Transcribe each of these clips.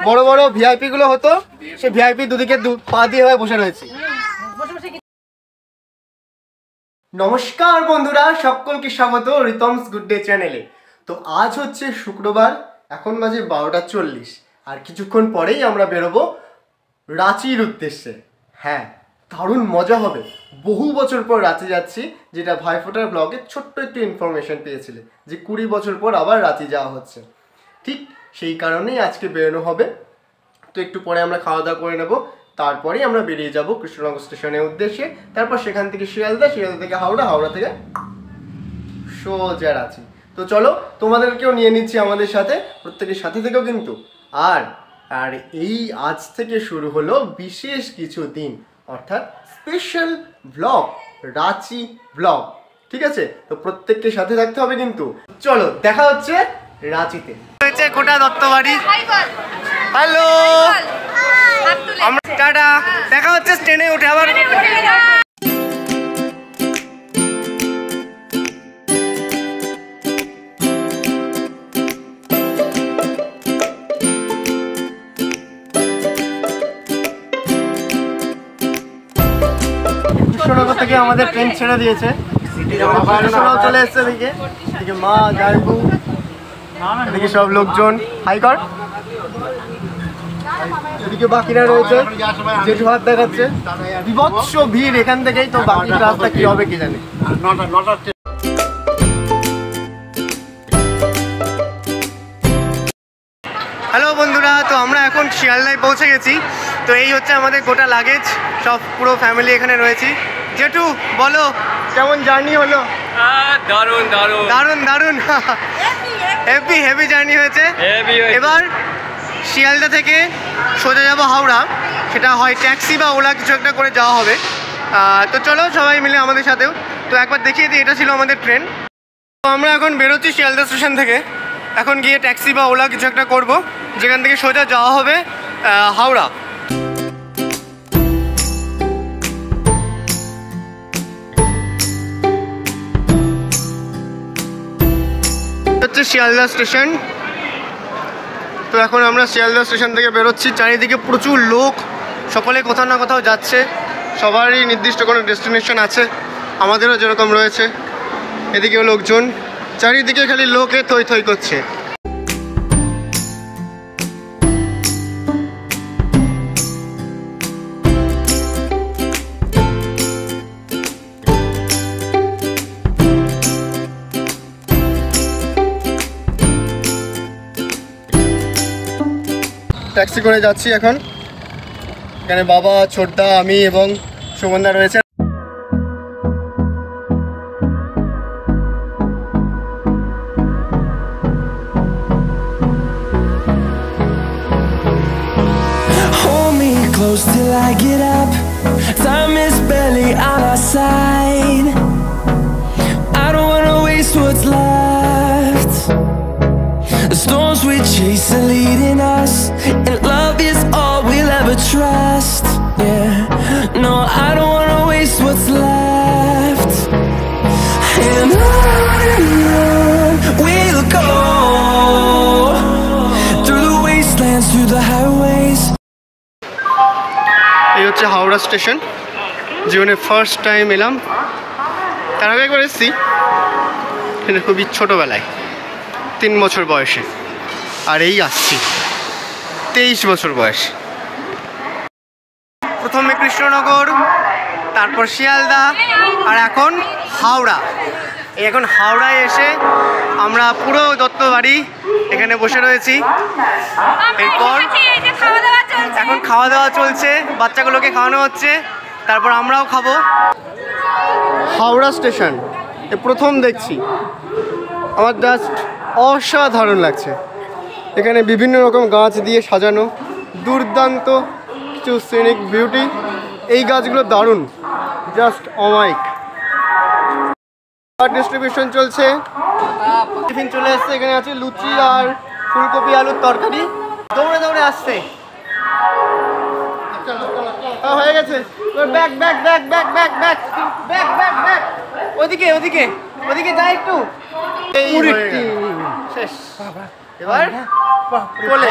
বড় বড় ভিআইপি গুলো হতো, সে ভিআইপি দুদিকে পা দিয়ে হয়ে বসে রয়েছে। নমস্কার বন্ধুরা, সকলকে স্বাগত রিতমস গুড ডে চ্যানেলে। তো আজ হচ্ছে শুক্রবার, এখন বাজে 12:40, আর কিছুক্ষণ পরেই আমরা বেরোবো রাঁচির উদ্দেশ্যে। হ্যাঁ, দারুণ মজা হবে। বহু বছর পর রাঁচি যাচ্ছি, যেটা ভাইফোঁটার ব্লগে ছোট্ট একটু ইনফরমেশন পেয়েছিলে যে 20 বছর পর আবার রাঁচি যাওয়া হচ্ছে। ঠিক সেই কারণেই আজকে বেরোনো হবে। তো একটু পরে আমরা খাওয়া দাওয়া করে নেবো, তারপরেই আমরা বেরিয়ে যাব কৃষ্ণনগর স্টেশনের উদ্দেশ্যে। তারপর সেখান থেকে শিয়ালদা, শিয়ালদা থেকে হাওড়া, হাওড়া থেকে সোজা রাঁচি। তো চলো, তোমাদেরকেও নিয়ে নিচ্ছি আমাদের সাথে, প্রত্যেকের সাথে থেকেও কিন্তু। আর এই আজ থেকে শুরু হলো বিশেষ কিছু দিন, অর্থাৎ স্পেশাল ব্লগ, রাঁচি ব্লগ। ঠিক আছে, তো প্রত্যেককে সাথে থাকতে হবে কিন্তু। চলো, দেখা হচ্ছে রাঁচিতে। হয়েছে গোটা দত্তবাড়ি। হ্যালো, আমরা টাটা, দেখা হচ্ছে ট্রেনে উঠে আবার। কৃষ্ণনগর থেকে আমাদের ট্রেন ছেড়ে দিয়েছে, চলে এসছে এদিকে। এদিকে মা, জায়বু, এদিকে সব লোকজন হাই কর। এদিকে বাকিরা রয়েছে, জেঠু হাত দেখাচ্ছে। বিভৎস ভিড় এখান থেকেই, তো বাকি রাস্তা কি হবে কি জানে। হ্যালো বন্ধুরা, তো আমরা এখন শিয়ালদায় পৌঁছে গেছি। তো এই হচ্ছে আমাদের গোটা লাগেজ, সব পুরো ফ্যামিলি এখানে রয়েছি। জেঠু বলো, কেমন জার্নি হলো? দারুণ দারুণ দারুণ দারুণ, হেভি হেভি জার্নি হয়েছে। এবার শিয়ালদা থেকে সোজা যাবো হাওড়া, সেটা হয় ট্যাক্সি বা ওলা কিছু একটা করে যাওয়া হবে। তো চলো সবাই মিলে আমাদের সাথেও। তো একবার দেখিয়ে দিই, এটা ছিল আমাদের ট্রেন। তো আমরা এখন বেরোচ্ছি শিয়ালদা স্টেশন থেকে, এখন গিয়ে ট্যাক্সি বা ওলা কিছু একটা করবো, যেখান থেকে সোজা যাওয়া হবে হাওড়া। হচ্ছে শিয়ালদা স্টেশন। তো এখন আমরা শিয়ালদা স্টেশন থেকে বেরোচ্ছি। চারিদিকে প্রচুর লোক, সকলে কোথাও না কোথাও যাচ্ছে, সবারই নির্দিষ্ট কোনো ডেস্টিনেশন আছে, আমাদেরও যেরকম রয়েছে। এদিকেও লোকজন, চারিদিকে খালি লোকে থই থই করছে। ট্যাক্সি করে যাচ্ছি এখন। এখানে বাবা, ছোটদা, আমি এবং সুমনদা রয়েছে। Hold me close till I get up. Time is barely on our side. I don't wanna waste what's left. The storms we chase are leading us, and love is all we'll ever trust. Yeah, no, I don't wanna waste what's left. And on we'll go, through the wastelands, through the highways. এই হচ্ছে Howrah station. জীবনে first time এলাম, তার আগে একবার এসেছি, কিন্তু খুবই ছোটোবেলায়, 3 বছর বয়সে। আর এই আসছি 23 বছর বয়স। প্রথমে কৃষ্ণনগর, তারপর শিয়ালদা, আর এখন হাওড়া। এখন হাওড়ায় এসে আমরা পুরো দত্তবাড়ি এখানে বসে রয়েছি। এরপর এখন খাওয়া দাওয়া চলছে, বাচ্চাগুলোকে খাওয়ানো হচ্ছে, তারপর আমরাও খাবো। হাওড়া স্টেশন এ প্রথম দেখছি, আমার জাস্ট অসাধারণ লাগছে। এখানে বিভিন্ন রকম গাছ দিয়ে সাজানো, দুর্দান্ত কিছু সিনিক বিউটি। এই গাছগুলো দারুণ, জাস্ট অমাইক। ডিস্ট্রিবিউশন চলছে, টিফিন চলে এসছে। এখানে আছে লুচি আর ফুলকপি আলুর তরকারি। দৌড়ে দৌড়ে আসছে, হয়ে গেছে। Bag bag bag bag bag bag bag bag bag, ওদিকে ওদিকে ওদিকে যাই একটু। শেষ। এবার কোলে।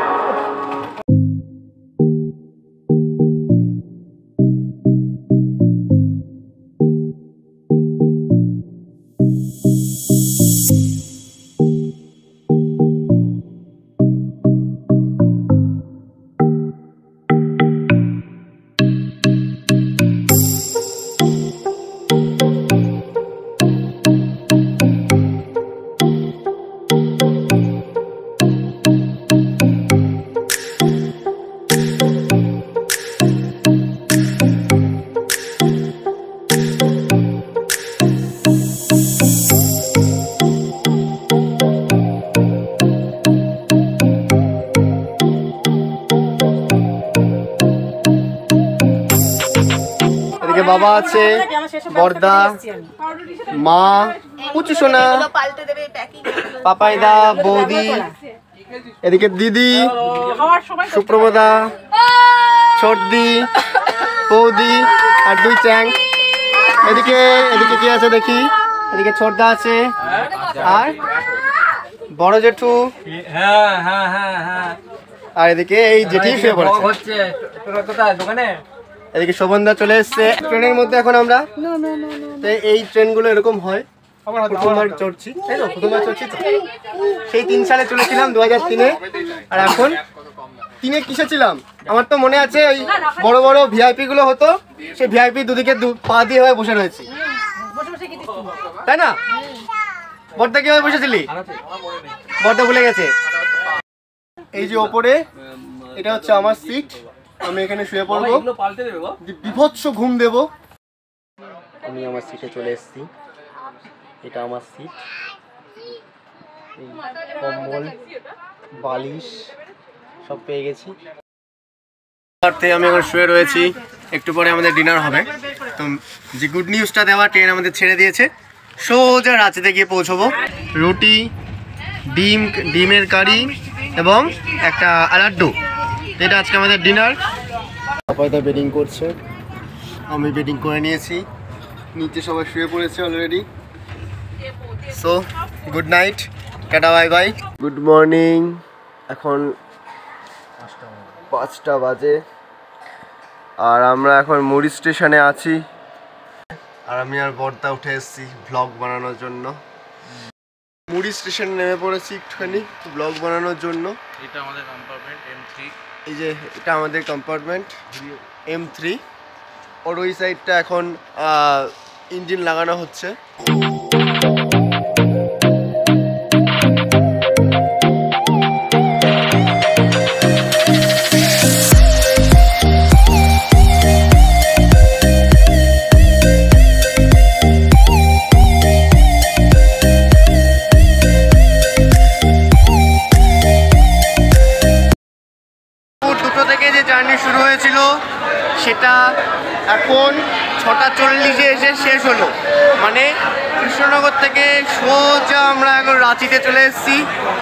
বাবা আছে, বর্দা, মা, পুচু সোনা, পাপাইদা, বৌদি, এদিকে দিদি, সুপ্রভদা, সর্দি, বৌদি আর 2 চ্যাং। এদিকে এদিকে কি আছে দেখি, এদিকে ছোটদা আছে আর বড় জেঠু, আর এদিকে এই জেঠি শুয়ে পড়েছে। এদিকে শোভনদা চলে এসছে ট্রেনের মধ্যে। এখন আমরা এই ট্রেনগুলো এরকম হয়, প্রথমবার চড়ছি, তাই তো? প্রথমবার চড়ছি তো, সেই 3 সালে চলেছিলাম 2003-এ। আর এখন 3-এ কিসে ছিলাম আমার তো মনে আছে, ওই বড় বড় ভিআইপি গুলো হতো, সেই ভিআইপি দুদিকে পা দিয়ে হয়ে বসে রয়েছি, তাই না? বড়দা কিভাবে বসেছিলি? বড়দা ভুলে গেছে। এই যে ওপরে, এটা হচ্ছে আমার সিট, আমি এখানে শুয়ে পড়বো, বিভৎস ঘুম দেব। আমি আমার সিটে চলে এসেছি, এটা আমার সিট, কম্বল বালিশ সব পেয়ে গেছি। আমি এখন শুয়ে রয়েছি, একটু পরে আমাদের ডিনার হবে। তো যে গুড নিউজটা দেওয়া, ট্রেন আমাদের ছেড়ে দিয়েছে, সোজা রাঁচিতে গিয়ে পৌঁছবো। রুটি, ডিমের কারি এবং একটা লাড্ডু, এটা আজকে আমাদের ডিনার। পাপাইদা বেডিং করছে, আমি বেডিং করে নিয়েছি, নিচে সবাই শুয়ে পড়েছে already. So good night, tata bye bye, good morning. এখন 5টা বাজে আর আমরা এখন মুড়ি স্টেশনে আছি, আর আমি আর বর্দা উঠে এসেছি ভ্লগ বানানোর জন্য। মুড়ি স্টেশনে নেমে পড়েছি একটুখানি ব্লগ বানানোর জন্য। এটা আমাদের কম্পার্টমেন্ট M3। এই যে এটা আমাদের কম্পার্টমেন্ট M3, ওর ওই সাইডটা এখন ইঞ্জিন লাগানো হচ্ছে। জার্নি শুরু হয়েছিল সেটা এখন 6:40-এ এসে শেষ হলো, মানে কৃষ্ণনগর থেকে সোজা আমরা এখন রাঁচিতে চলে এসেছি।